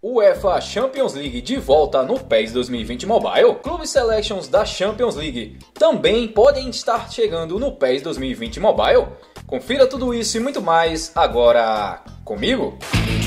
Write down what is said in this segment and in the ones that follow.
UEFA Champions League de volta no PES 2020 Mobile. Clube Selections da Champions League também podem estar chegando no PES 2020 Mobile. Confira tudo isso e muito mais agora comigo.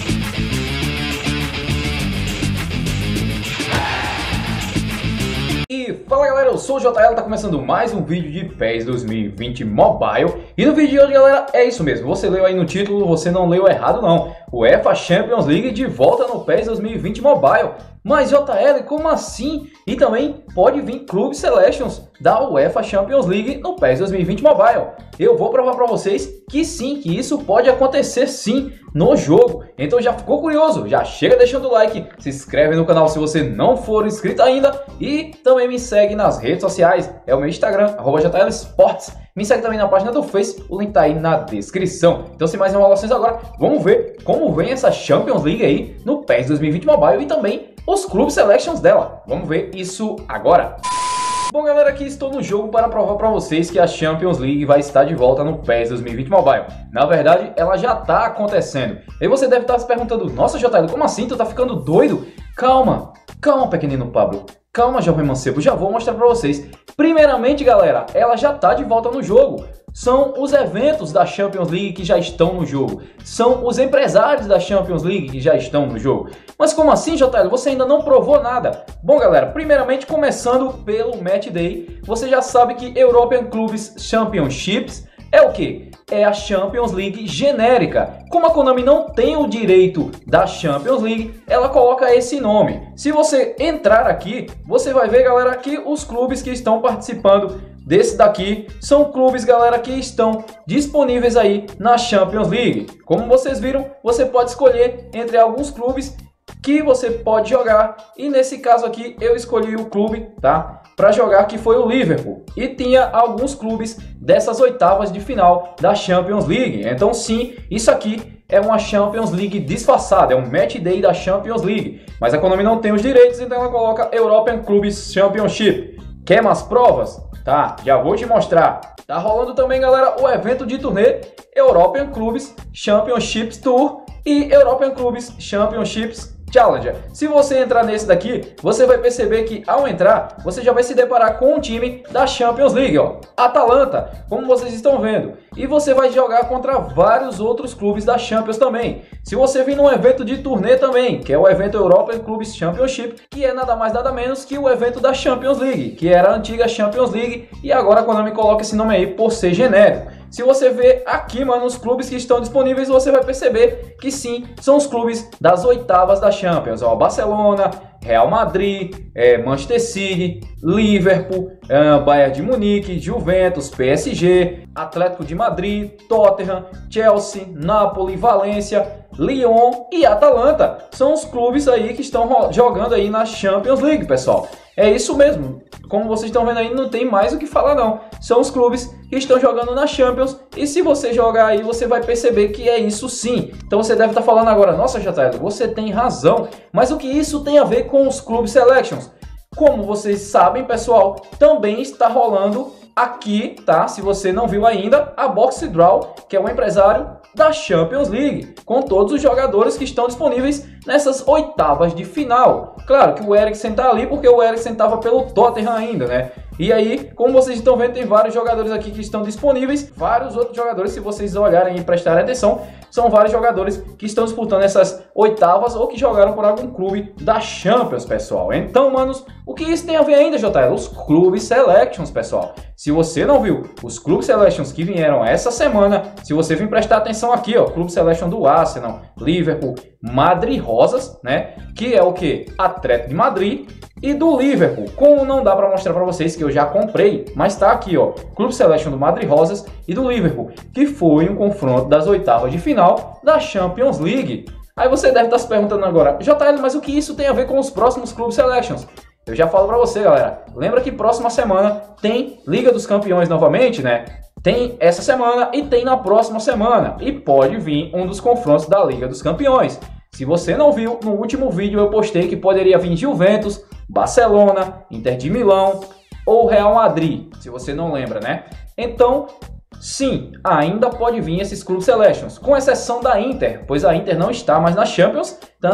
E fala galera, eu sou o JL, tá começando mais um vídeo de PES 2020 Mobile. E no vídeo de hoje, galera, é isso mesmo, você leu aí no título, você não leu errado não. UEFA Champions League de volta no PES 2020 Mobile. Mas JL, como assim? E também pode vir Clube Selections da UEFA Champions League no PES 2020 Mobile. Eu vou provar para vocês que sim, que isso pode acontecer sim no jogo. Então já ficou curioso? Já chega deixando o like, se inscreve no canal se você não for inscrito ainda e também me segue nas redes sociais. É o meu Instagram, @JLSports. Me segue também na página do Face, o link tá aí na descrição. Então sem mais enrolações agora, vamos ver como vem essa Champions League aí no PES 2020 Mobile e também os Clube Selections dela. Vamos ver isso agora. Bom galera, aqui estou no jogo para provar para vocês que a Champions League vai estar de volta no PES 2020 Mobile. Na verdade, ela já está acontecendo. E você deve estar se perguntando, nossa JL, como assim? Tu tá ficando doido? Calma, calma pequenino Pablo. Calma, jovem mancebo, já vou mostrar para vocês. Primeiramente, galera, ela já está de volta no jogo. São os eventos da Champions League que já estão no jogo. São os empresários da Champions League que já estão no jogo. Mas como assim, JL? Você ainda não provou nada? Bom, galera, primeiramente começando pelo Match Day, você já sabe que European Clubs Championships é o quê? É a Champions League genérica. Como a Konami não tem o direito da Champions League, ela coloca esse nome. Se você entrar aqui, você vai ver, galera, que os clubes que estão participando desse daqui são clubes, galera, que estão disponíveis aí na Champions League. Como vocês viram, você pode escolher entre alguns clubes que você pode jogar. E nesse caso aqui, eu escolhi o clube, tá? Para jogar, que foi o Liverpool. E tinha alguns clubes dessas oitavas de final da Champions League. Então sim, isso aqui é uma Champions League disfarçada, é um Match Day da Champions League. Mas a Konami não tem os direitos, então ela coloca European Clubs Championship. Quer mais provas? Tá, já vou te mostrar. Tá rolando também, galera, o evento de turnê European Clubs Championships Tour e European Clubs Championships Challenger. Se você entrar nesse daqui, você vai perceber que ao entrar, você já vai se deparar com um time da Champions League, ó, Atalanta, como vocês estão vendo. E você vai jogar contra vários outros clubes da Champions também. Se você vir num evento de turnê também, que é o evento European Clubs Championship, que é nada mais nada menos que o evento da Champions League, que era a antiga Champions League, e agora a Konami coloca esse nome aí por ser genérico. Se você ver aqui, mano, os clubes que estão disponíveis, você vai perceber que sim, são os clubes das oitavas da Champions. Ó, Barcelona, Real Madrid, Manchester City, Liverpool, Bayern de Munique, Juventus, PSG, Atlético de Madrid, Tottenham, Chelsea, Napoli, Valência, Lyon e Atalanta. São os clubes aí que estão jogando aí na Champions League, pessoal. É isso mesmo. Como vocês estão vendo aí, não tem mais o que falar não. São os clubes que estão jogando na Champions. E se você jogar aí, você vai perceber que é isso sim. Então você deve estar falando agora, nossa JL, você tem razão. Mas o que isso tem a ver com os Clube Selections? Como vocês sabem, pessoal, também está rolando aqui, tá? Se você não viu ainda, a Box Draw, que é um empresário da Champions League, com todos os jogadores que estão disponíveis nessas oitavas de final. Claro que o Eriksen tá ali porque o Eriksen estava pelo Tottenham ainda, né? E aí, como vocês estão vendo, tem vários jogadores aqui que estão disponíveis, vários outros jogadores, se vocês olharem e prestarem atenção, são vários jogadores que estão disputando essas oitavas ou que jogaram por algum clube da Champions, pessoal. Então, manos, o que isso tem a ver ainda, JL? Os Clube Selections, pessoal. Se você não viu os Clube Selections que vieram essa semana, se você vir prestar atenção aqui, ó, Clube Selection do Arsenal, Liverpool, Madrid Rosas, né? Que é o que? Atlético de Madrid e do Liverpool. Como não dá para mostrar para vocês que eu já comprei, mas tá aqui, ó, Clube Selection do Madrid Rosas e do Liverpool, que foi um confronto das oitavas de final da Champions League. Aí você deve estar se perguntando agora, JL, mas o que isso tem a ver com os próximos Clube Selections? Eu já falo para você, galera. Lembra que próxima semana tem Liga dos Campeões novamente, né? Tem essa semana e tem na próxima semana. E pode vir um dos confrontos da Liga dos Campeões. Se você não viu, no último vídeo eu postei que poderia vir Juventus, Barcelona, Inter de Milão ou Real Madrid. Se você não lembra, né? Então, sim, ainda pode vir esses Clube Selections. Com exceção da Inter, pois a Inter não está mais na Champions, tá?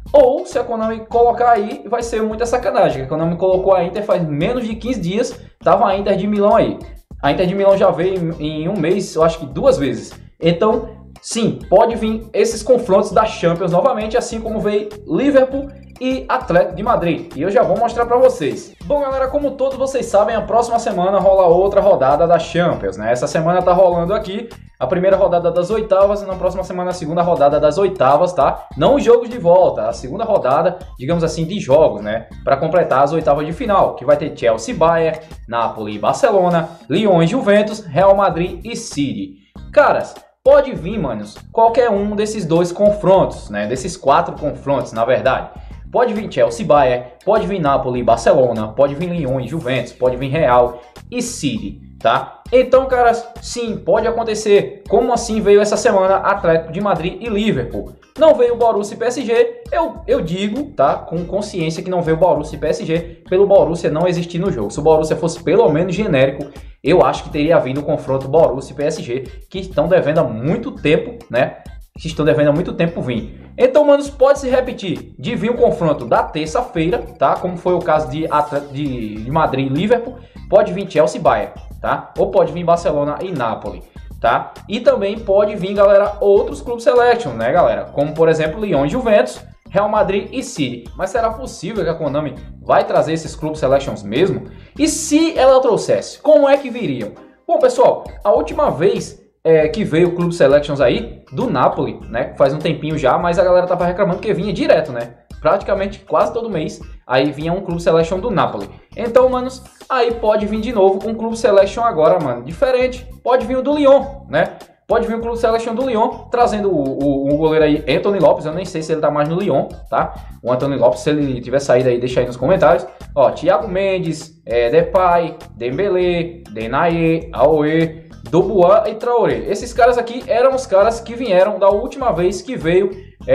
ou se a Konami colocar aí, vai ser muita sacanagem. A Konami colocou a Inter faz menos de 15 dias, tava a Inter de Milão aí. A Inter de Milão já veio em um mês, eu acho que 2 vezes. Então, sim, pode vir esses confrontos da Champions novamente, assim como veio Liverpool e Atlético de Madrid. E eu já vou mostrar para vocês. Bom, galera, como todos vocês sabem, a próxima semana rola outra rodada da Champions, né? Essa semana tá rolando aqui a primeira rodada das oitavas e na próxima semana a segunda rodada das oitavas, tá? Não os jogos de volta, a segunda rodada, digamos assim, de jogos, né? Para completar as oitavas de final, que vai ter Chelsea e Bayern, Napoli e Barcelona, Lyon e Juventus, Real Madrid e City. Caras, pode vir, manos, qualquer um desses 2 confrontos, né? Desses 4 confrontos, na verdade. Pode vir Chelsea e Bayern, pode vir Napoli e Barcelona, pode vir Lyon e Juventus, pode vir Real e City, tá? Então, caras, sim, pode acontecer. Como assim veio essa semana Atlético de Madrid e Liverpool? Não veio Borussia e PSG, eu digo, tá? Com consciência que não veio Borussia e PSG, pelo Borussia não existir no jogo. Se o Borussia fosse pelo menos genérico, eu acho que teria havido o confronto Borussia e PSG, que estão devendo há muito tempo, né? Que estão devendo há muito tempo vir. Então, manos, pode se repetir de vir um confronto da terça-feira, tá? Como foi o caso de Madrid e Liverpool. Pode vir Chelsea e Bayern, tá? Ou pode vir Barcelona e Napoli, tá? E também pode vir, galera, outros clubes selection, né, galera? Como, por exemplo, Lyon e Juventus, Real Madrid e City. Mas será possível que a Konami vai trazer esses clubes selections mesmo? E se ela trouxesse, como é que viriam? Bom, pessoal, a última vez que veio o Clube Selections aí, do Napoli, né? Faz um tempinho já, mas a galera tava reclamando que vinha direto, né? Praticamente quase todo mês, aí vinha um Clube Selection do Napoli. Então, manos, aí pode vir de novo um Clube Selection agora, mano, diferente. Pode vir o do Lyon, né? Pode vir o Clube Selection do Lyon, trazendo o goleiro aí, Anthony Lopes. Eu nem sei se ele tá mais no Lyon, tá? O Anthony Lopes, se ele tiver saído aí, deixa aí nos comentários. Ó, Thiago Mendes, Depay, Dembélé, Denayer, Aoué, Dubois e Traoré. Esses caras aqui eram os caras que vieram da última vez que veio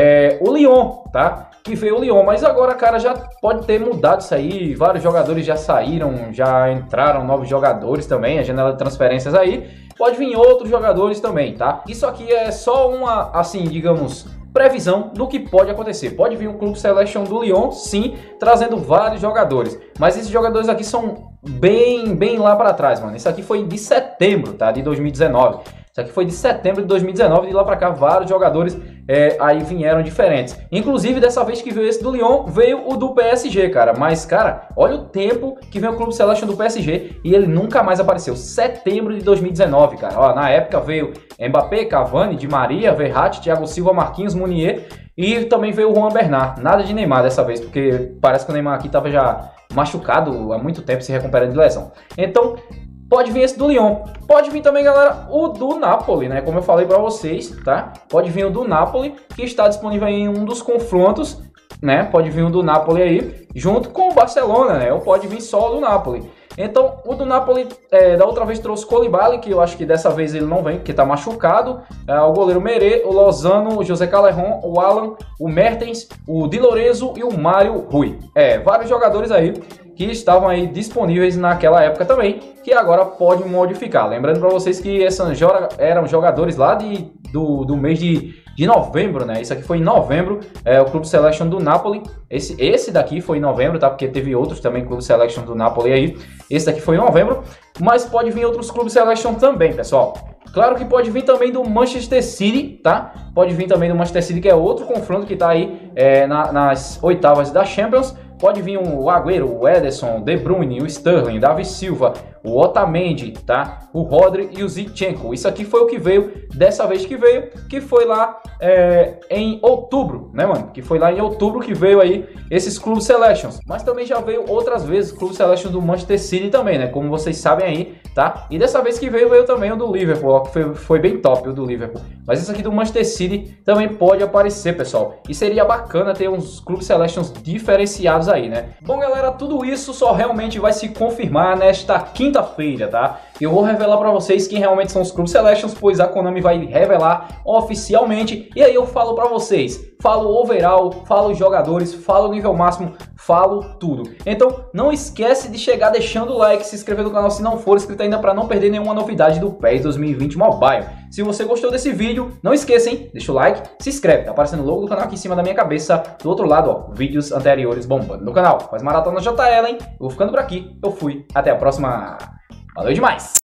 o Lyon, tá? Que veio o Lyon, mas agora, cara, já pode ter mudado isso aí. Vários jogadores já saíram, já entraram novos jogadores também, a janela de transferências aí. Pode vir outros jogadores também, tá? Isso aqui é só uma, assim, digamos, previsão do que pode acontecer. Pode vir um Clube Selection do Lyon, sim, trazendo vários jogadores. Mas esses jogadores aqui são bem lá para trás, mano. Isso aqui foi de setembro, tá? De 2019. Isso aqui foi de setembro de 2019, de lá para cá vários jogadores aí vieram diferentes. Inclusive, dessa vez que veio esse do Lyon, veio o do PSG, cara. Mas, cara, olha o tempo que veio o Clube Selection do PSG e ele nunca mais apareceu. Setembro de 2019, cara. Ó, na época veio Mbappé, Cavani, Di Maria, Verratti, Thiago Silva, Marquinhos, Munier e também veio o Juan Bernat. Nada de Neymar dessa vez, porque parece que o Neymar aqui tava já machucado há muito tempo, se recuperando de lesão. Então, pode vir esse do Lyon. Pode vir também, galera, o do Napoli, né? Como eu falei pra vocês, tá? Pode vir o do Napoli, que está disponível em um dos confrontos, né? Pode vir o do Napoli aí, junto com o Barcelona, né? Ou pode vir só o do Napoli. Então, o do Napoli, da outra vez trouxe o Koulibaly, que eu acho que dessa vez ele não vem, porque tá machucado. O goleiro Meret, o Lozano, o José Callejon, o Alan, o Mertens, o Di Lorenzo e o Mário Rui. Vários jogadores aí que estavam aí disponíveis naquela época também, que agora pode modificar. Lembrando para vocês que esses eram jogadores lá do mês de novembro, né? Isso aqui foi em novembro, o Clube Selection do Napoli. Esse daqui foi em novembro, tá? Porque teve outros também Clube Selection do Napoli aí. Esse daqui foi em novembro, mas pode vir outros Clube Selection também, pessoal. Claro que pode vir também do Manchester City, tá? Pode vir também do Manchester City, que é outro confronto que tá aí nas oitavas da Champions. Pode vir o Agüero, o Ederson, o De Bruyne, o Sterling, Davi Silva, o Otamendi, tá? O Rodri e o Zinchenko. Isso aqui foi o que veio dessa vez que foi lá em outubro, né, mano? Que foi lá em outubro que veio aí esses Clube Selections. Mas também já veio outras vezes Clube Selection do Manchester City também, né? Como vocês sabem aí, tá? E dessa vez que veio também o do Liverpool, ó, que foi bem top o do Liverpool. Mas isso aqui do Manchester City também pode aparecer, pessoal. E seria bacana ter uns Clube Selections diferenciados aí, né? Bom, galera, tudo isso só realmente vai se confirmar nesta quinta-feira, tá? eu vou revelar para vocês quem realmente são os Club Selections, pois a Konami vai revelar oficialmente. E aí eu falo para vocês, falo overall, falo jogadores, falo nível máximo, falo tudo. Então não esquece de chegar deixando o like, se inscrever no canal se não for inscrito ainda, para não perder nenhuma novidade do PES 2020 Mobile. Se você gostou desse vídeo, não esqueça, hein? Deixa o like, se inscreve, tá aparecendo o logo do canal aqui em cima da minha cabeça. Do outro lado, ó, vídeos anteriores bombando no canal. Faz maratona JL, hein? Eu vou ficando por aqui, eu fui, até a próxima. Valeu demais!